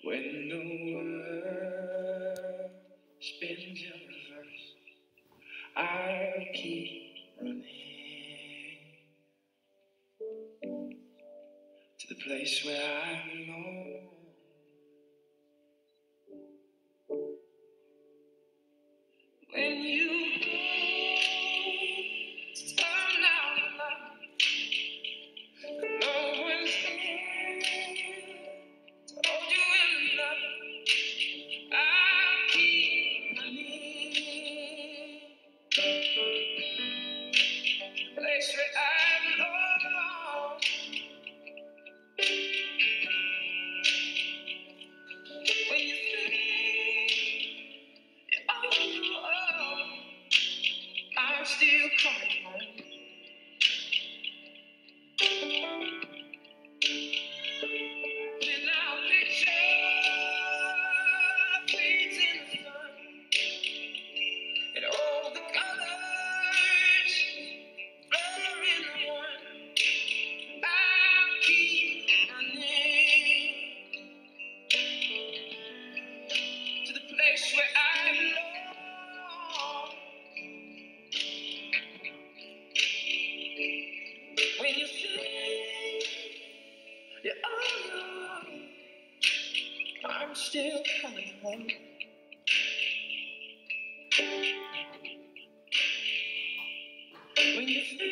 When the world spins in reverse, I'll keep running to the place where I belong. When you go to turn out the light, no one's here to hold you in the night. I'll keep running to the place where I belong. When you think you're all alone, I'm still coming home. Then I'll picture fades in the sun and all the colors blur into one. I'll keep running to the place where I belong. When you think you're all alone, I'm still coming home. When you think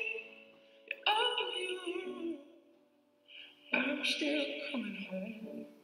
you're all alone, I'm still coming home.